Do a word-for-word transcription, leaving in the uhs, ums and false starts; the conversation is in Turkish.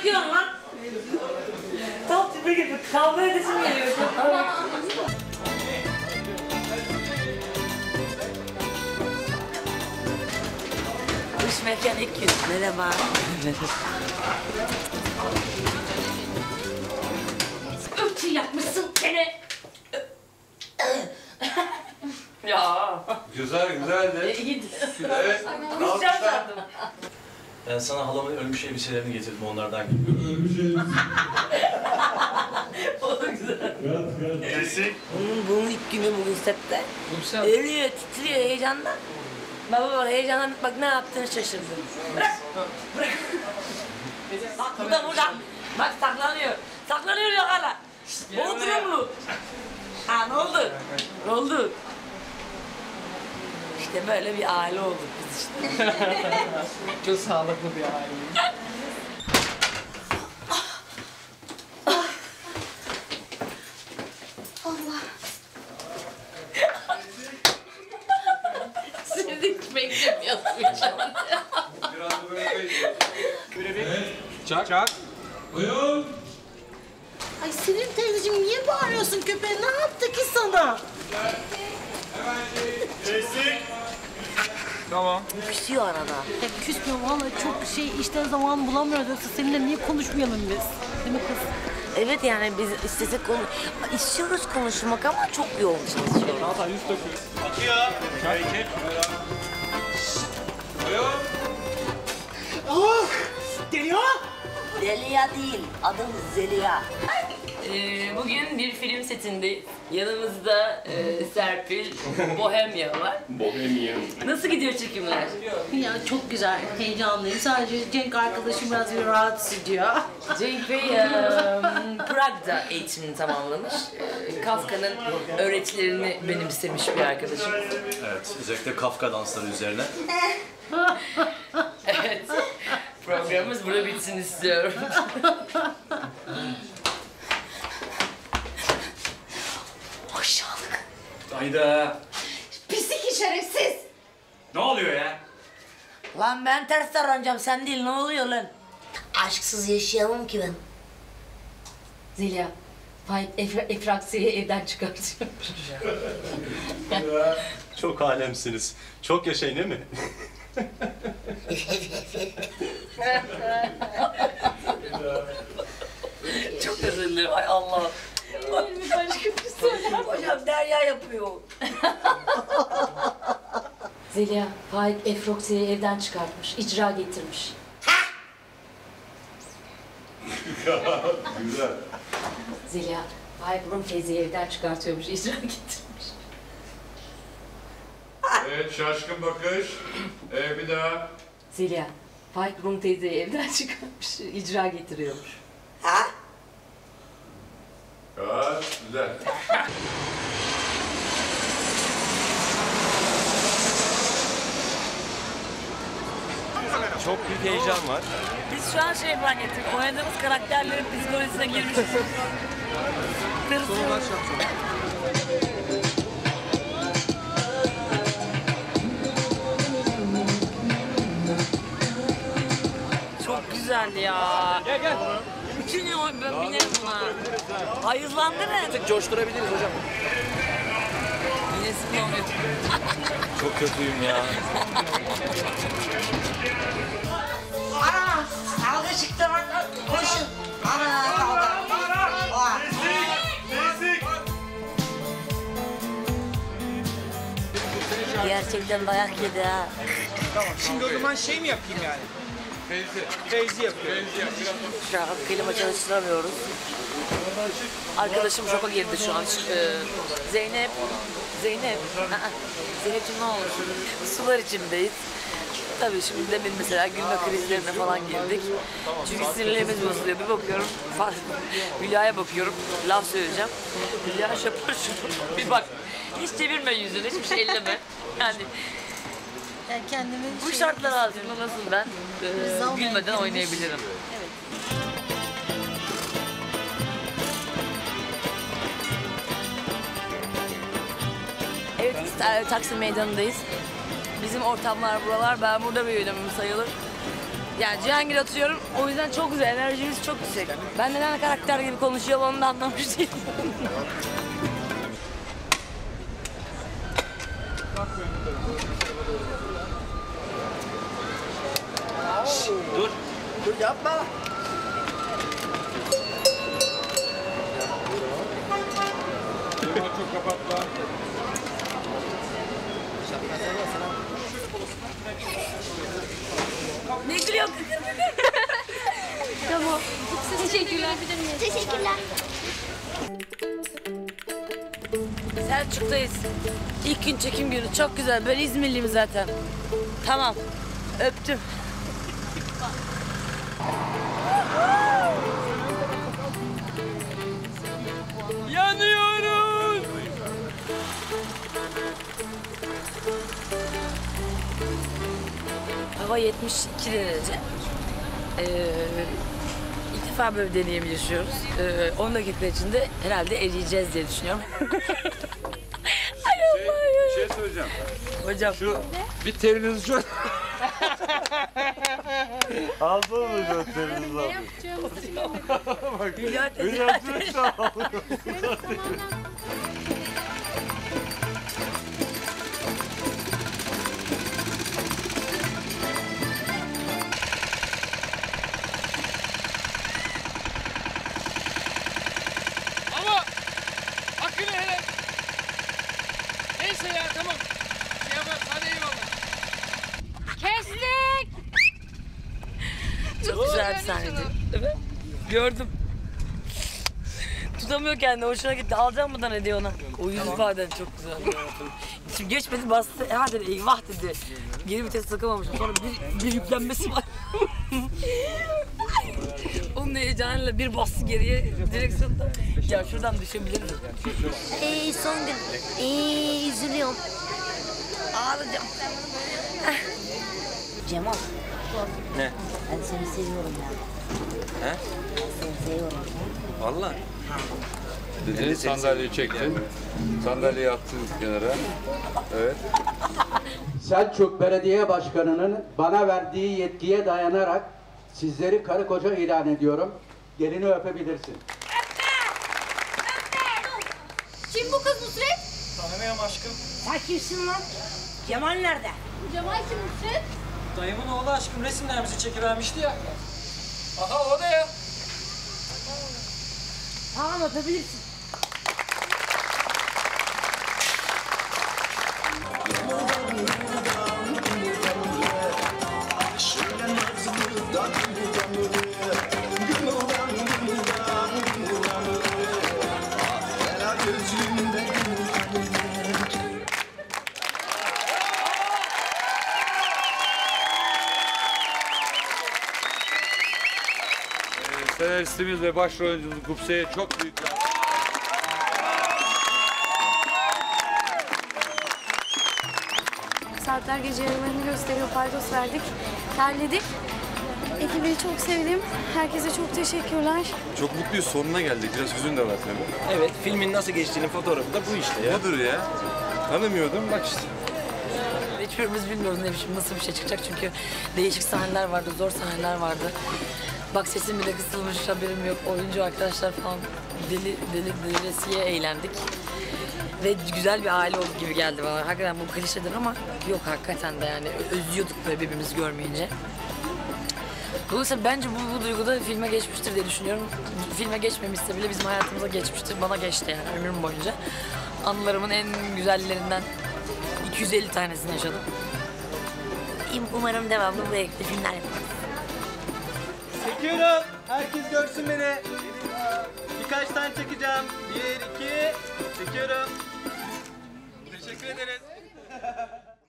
sıkıyorsun lan? Tam tipe gibi kavga edesim geliyor. Dış mekan iki yüz. Merhaba. Öpçü yapmışsın seni. Ya. Güzel, güzeldi. İyiydi. Evet. Konuşacağım sandım. Ben sana halamın ölmüş elbiselerini getirdim onlardan gibi. Ölmüş elbise. O da güzel. Kesik. Bunun, bunun ilk günü bugün sette. Ölüyor, titriyor heyecandan. Baba bak heyecandan bak ne yaptığını şaşırdım. Bırak, bırak. Bak burada burada. Bak saklanıyor. Saklanıyor ya hala. Bodrumlu. Ha ne oldu? Ne oldu? İşte böyle bir aile olduk biz işte. Çok sağlıklı bir aile. Allah. Seni de hiç beklemiyordum. Biraz da böyle evet. Çak. Çak. Buyurun. Ay Sevim teyzeciğim niye bağırıyorsun köpeğe? Ne yaptı ki sana? Kesik. Tamam. Küsüyor arada. Ya küsmüyorum vallahi çok şey işte zaman bulamıyoruz. Yoksa seninle niye konuşmayalım biz? Değil mi kız? Evet yani biz istesek konu istiyoruz konuşmak ama çok yoğun çalışıyoruz. Hatta yüz döküyoruz. Akıyor. Peki. Buyurun. Oh! Geliyor. Zeliha değil, adım Zeliha. Ee, bugün bir film setindeyiz. Yanımızda e, Serpil, Bohemya var. Bohemia. Nasıl gidiyor çekimler? Ya çok güzel, heyecanlıyım. Sadece Cenk arkadaşım biraz bir rahatsız ediyor. Cenk Bey e, Prag'da eğitimini tamamlamış. E, Kafka'nın öğretilerini benimsemiş bir arkadaşım. Evet, özellikle Kafka dansları üzerine. Evet, programımız burada bitsin istiyorum. Aşağılık. Hayda. Pislik şerefsiz. Ne oluyor ya? Lan ben ters davranacağım, sen değil. Ne oluyor lan? Aşksız yaşayamam ki ben. Zeliha, Faik Efra Efraksiye'yi evden çıkartıyor. Çok alemsiniz. Çok yaşayın değil mi? Çok özür dilerim, ay Allah. Başka bir söyle. Hocam Derya yapıyor. Zeliha, Faik Efraksiye'yi evden çıkartmış, icra getirmiş. Güzel. Zeliha, Faik Rum teyzeyi evden çıkartıyormuş, icra getirmiş. Evet, şaşkın bakış. Ee, bir daha. Zeliha, Faik Rum teyzeyi evden çıkartmış, icra getiriyormuş. Evet, güzel. Çok büyük heyecan var. Biz şu an şey fark ettik, oynadığımız karakterlerin psikolojisine girmişiz. Tırsıyoruz. Çok güzel ya. Gel gel. Bütün gün oy- ben binerim buna. Hayızlandı mı? Artık coşturabiliriz hocam. Binesim oluyor. Çok kötüyüm ya. Ana! Kavga çıktı bak. Koşun. Ana kavga. Oha. Gerçekten dayak yedi ha. Tamam. Şimdi o zaman şey mi yapayım yani? Feyzi. Feyzi yapıyorum. Feyzi yap. Biraz Şu an klima çalıştıramıyoruz. Arkadaşım şoka girdi şu an. Ee, Zeynep, Zeynep, Aa, Zeynep'ciğim ne olur? Sular içindeyiz. Tabii şimdi demin mesela gülme krizlerine falan girdik. Çünkü sinirlerimiz bozuluyor. Bir bakıyorum, Hülya'ya bakıyorum, laf söyleyeceğim. Hülya şapır şunu, bir bak. Hiç çevirme yüzünü, hiçbir şey elleme. Yani Yani kendimi bu şey- şartlar altında nasıl ben e, gülmeden oynayabilirim? Evet. Evet, ta- Taksim Meydanı'ndayız. Bizim ortamlar buralar. Ben burada büyüdüm sayılır. Yani Cihangir atıyorum. O yüzden çok güzel. Enerjimiz çok yüksek. Ben neden karakter gibi konuşuyorum onu da anlamış değilim. Dur. Dur yapma. Çok kapat lan. Ne gülüyor? Tamam. Teşekkürler. Teşekkürler. Selçuk'tayız. İlk gün çekim günü. Çok güzel. Ben İzmirliyim zaten. Tamam. Öptüm. Yanıyoruz. Hava yetmiş iki derece. Ee, ilk defa böyle bir deneyim yaşıyoruz. Ee, on dakika içinde herhalde eriyeceğiz diye düşünüyorum. Ay Allah ya. Bir şey söyleyeceğim. Hocam. Şu bir terinizi şu... Alsana hocam terinizi al. Hülya teyze. Ama hakkını hele. Neyse ya tamam. Şey yaparız hadi eyvallah. Kestik. Çok güzel bir sahneydi. Evet. Gördüm. Tutamıyor kendini. Hoşuna gitti. Alacağım mı da ne diyor ona? O yüz ifaden çok güzel. Şimdi geçmedi bastı. E hadi dedi, eyvah dedi. Geri vites takamamışım. Sonra bir, bir yüklenmesi var. Onun heyecanıyla bir bastı geriye direksiyonda. Ya şuradan düşebiliriz. Ee, son gün. Ee, üzülüyorum. Ağlayacağım. Cemal. Ne? Ben seni seviyorum ya. He? Seni seviyorum. Valla. Dedi, sandalyeyi çektin. Sandalyeyi attın kenara. Evet. Selçuk Belediye Başkanı'nın bana verdiği yetkiye dayanarak sizleri karı koca ilan ediyorum. Gelini öpebilirsin. Kim bu kız Nusret? Tanımıyorum aşkım. Sen kimsin lan? Cemal nerede? Cemal kim Nusret? Dayımın oğlu aşkım resimlerimizi çekivermişti ya. Aha o da ya. Tamam öpebilirsin. Senaristimiz ve başrol oyuncumuz Gupse'ye çok büyük bir Saatler Gece Yarılarını gösteriyor, paydos verdik, terledik. Ekibi çok sevdim. Herkese çok teşekkürler. Çok mutluyuz. Sonuna geldik. Biraz hüzün de var tabii. Evet, filmin nasıl geçtiğinin fotoğrafı da bu işte ya. Budur ya. Tanımıyordum. Bak işte. Hiçbirimiz bilmiyoruz ne biçim nasıl bir şey çıkacak çünkü değişik sahneler vardı, zor sahneler vardı. Bak sesim bile kısılmış, haberim yok. Oyuncu arkadaşlar falan deli deli delisiye eğlendik. Ve güzel bir aile oldu gibi geldi bana. Hakikaten bu klişedir ama yok hakikaten de yani özlüyorduk böyle birbirimizi görmeyince. Dolayısıyla bence bu, bu duygu da filme geçmiştir diye düşünüyorum. Filme geçmemişse bile bizim hayatımıza geçmiştir. Bana geçti yani ömrüm boyunca. Anılarımın en güzellerinden iki yüz elli tanesini yaşadım. Umarım devamlı bu renkli filmler yaparız. Çekiyorum. Herkes görsün beni. Birkaç tane çekeceğim. Bir, iki. Çekiyorum. Teşekkür ederiz.